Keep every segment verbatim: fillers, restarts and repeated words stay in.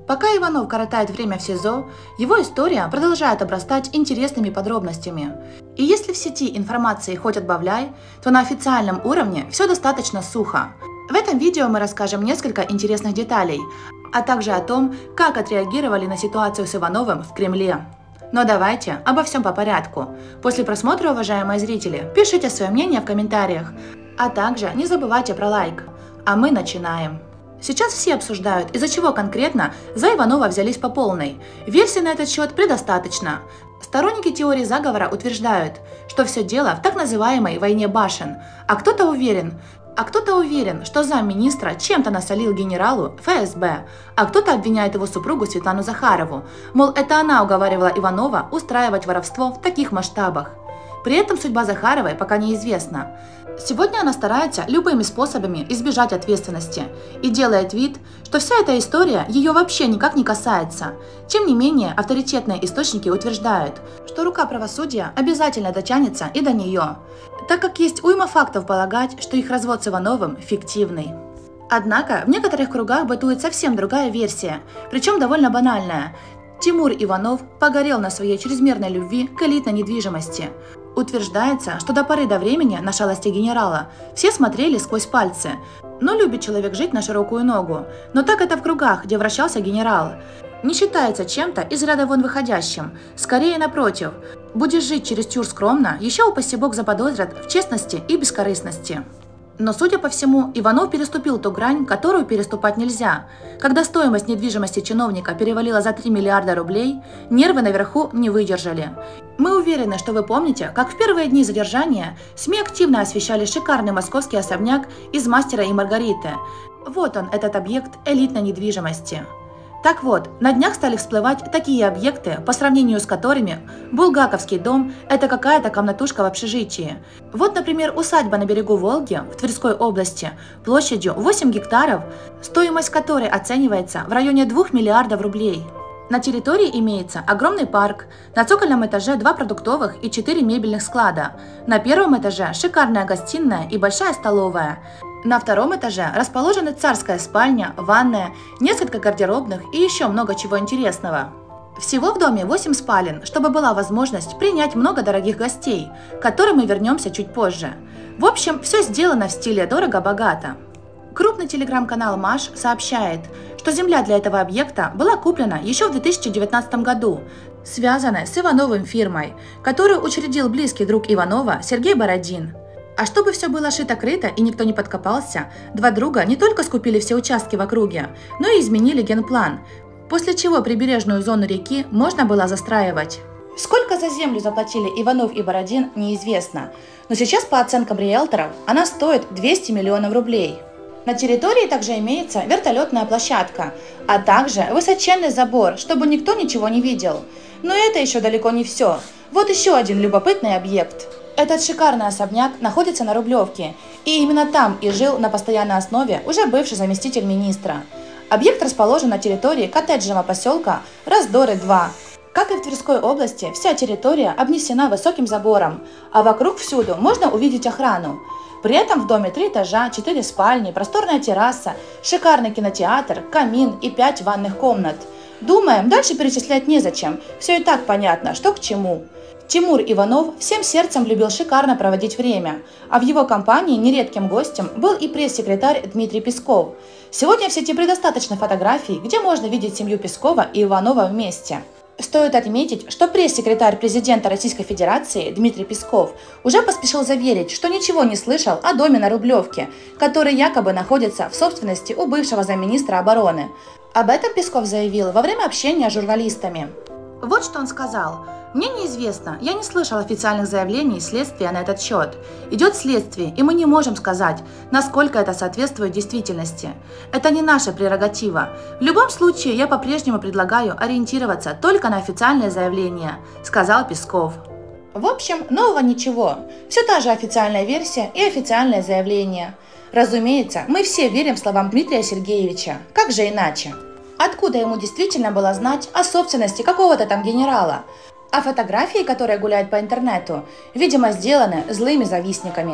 Пока Иванов коротает время в СИЗО, его история продолжает обрастать интересными подробностями. И если в сети информации хоть отбавляй, то на официальном уровне все достаточно сухо. В этом видео мы расскажем несколько интересных деталей, а также о том, как отреагировали на ситуацию с Ивановым в Кремле. Но давайте обо всем по порядку. После просмотра, уважаемые зрители, пишите свое мнение в комментариях, а также не забывайте про лайк. А мы начинаем. Сейчас все обсуждают, из-за чего конкретно за Иванова взялись по полной. Версий на этот счет предостаточно. Сторонники теории заговора утверждают, что все дело в так называемой войне башен, а кто-то уверен, а кто-то уверен, что замминистра чем-то насолил генералу эф эс бэ, а кто-то обвиняет его супругу Светлану Захарову, мол, это она уговаривала Иванова устраивать воровство в таких масштабах. При этом судьба Захаровой пока неизвестна. Сегодня она старается любыми способами избежать ответственности и делает вид, что вся эта история ее вообще никак не касается. Тем не менее, авторитетные источники утверждают, что рука правосудия обязательно дотянется и до нее, так как есть уйма фактов полагать, что их развод с Ивановым фиктивный. Однако в некоторых кругах бытует совсем другая версия, причем довольно банальная. Тимур Иванов погорел на своей чрезмерной любви к элитной недвижимости. Утверждается, что до поры до времени на шалости генерала все смотрели сквозь пальцы. Но любит человек жить на широкую ногу. Но так это в кругах, где вращался генерал. Не считается чем-то из ряда вон выходящим. Скорее напротив. Будешь жить чересчур скромно, еще упаси бог заподозрят в честности и бескорыстности. Но, судя по всему, Иванов переступил ту грань, которую переступать нельзя. Когда стоимость недвижимости чиновника перевалила за три миллиарда рублей, нервы наверху не выдержали. Мы уверены, что вы помните, как в первые дни задержания СМИ активно освещали шикарный московский особняк из «Мастера и Маргариты». Вот он, этот объект элитной недвижимости. Так вот, на днях стали всплывать такие объекты, по сравнению с которыми Булгаковский дом – это какая-то комнатушка в общежитии. Вот, например, усадьба на берегу Волги в Тверской области площадью восемь гектаров, стоимость которой оценивается в районе двух миллиардов рублей. На территории имеется огромный парк, на цокольном этаже два продуктовых и четыре мебельных склада, на первом этаже шикарная гостиная и большая столовая. На втором этаже расположены царская спальня, ванная, несколько гардеробных и еще много чего интересного. Всего в доме восемь спален, чтобы была возможность принять много дорогих гостей, к которым мы вернемся чуть позже. В общем, все сделано в стиле дорого-богато. Крупный телеграм-канал Маш сообщает, что земля для этого объекта была куплена еще в две тысячи девятнадцатом году, связанная с Ивановым фирмой, которую учредил близкий друг Иванова Сергей Бородин. А чтобы все было шито-крыто и никто не подкопался, два друга не только скупили все участки в округе, но и изменили генплан, после чего прибережную зону реки можно было застраивать. Сколько за землю заплатили Иванов и Бородин, неизвестно, но сейчас по оценкам риэлторов она стоит двести миллионов рублей. На территории также имеется вертолетная площадка, а также высоченный забор, чтобы никто ничего не видел. Но это еще далеко не все. Вот еще один любопытный объект. Этот шикарный особняк находится на Рублевке, и именно там и жил на постоянной основе уже бывший заместитель министра. Объект расположен на территории коттеджного поселка Раздоры два. Как и в Тверской области, вся территория обнесена высоким забором, а вокруг всюду можно увидеть охрану. При этом в доме три этажа, четыре спальни, просторная терраса, шикарный кинотеатр, камин и пять ванных комнат. Думаем, дальше перечислять незачем, все и так понятно, что к чему. Тимур Иванов всем сердцем любил шикарно проводить время, а в его компании нередким гостем был и пресс-секретарь Дмитрий Песков. Сегодня в сети предостаточно фотографий, где можно видеть семью Пескова и Иванова вместе. Стоит отметить, что пресс-секретарь президента Российской Федерации Дмитрий Песков уже поспешил заверить, что ничего не слышал о доме на Рублевке, который якобы находится в собственности у бывшего замминистра обороны. Об этом Песков заявил во время общения с журналистами. Вот что он сказал. «Мне неизвестно, я не слышал официальных заявлений следствия на этот счет. Идет следствие, и мы не можем сказать, насколько это соответствует действительности. Это не наша прерогатива. В любом случае, я по-прежнему предлагаю ориентироваться только на официальные заявления», – сказал Песков. В общем, нового ничего. Все та же официальная версия и официальное заявление. Разумеется, мы все верим словам Дмитрия Сергеевича. Как же иначе? Откуда ему действительно было знать о собственности какого-то там генерала? А фотографии, которые гуляют по интернету, видимо, сделаны злыми завистниками.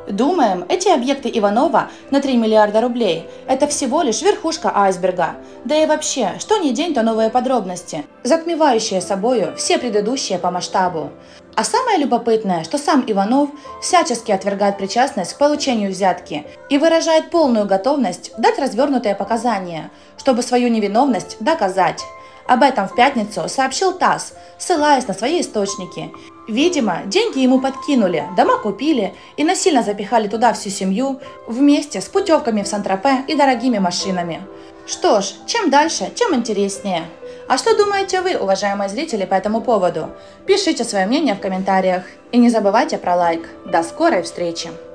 Думаем, эти объекты Иванова на три миллиарда рублей – это всего лишь верхушка айсберга. Да и вообще, что ни день, то новые подробности, затмевающие собою все предыдущие по масштабу. А самое любопытное, что сам Иванов всячески отвергает причастность к получению взятки и выражает полную готовность дать развернутые показания, чтобы свою невиновность доказать. Об этом в пятницу сообщил ТАСС, ссылаясь на свои источники. Видимо, деньги ему подкинули, дома купили и насильно запихали туда всю семью вместе с путевками в Сан-Тропе и дорогими машинами. Что ж, чем дальше, тем интереснее. А что думаете вы, уважаемые зрители, по этому поводу? Пишите свое мнение в комментариях и не забывайте про лайк. До скорой встречи!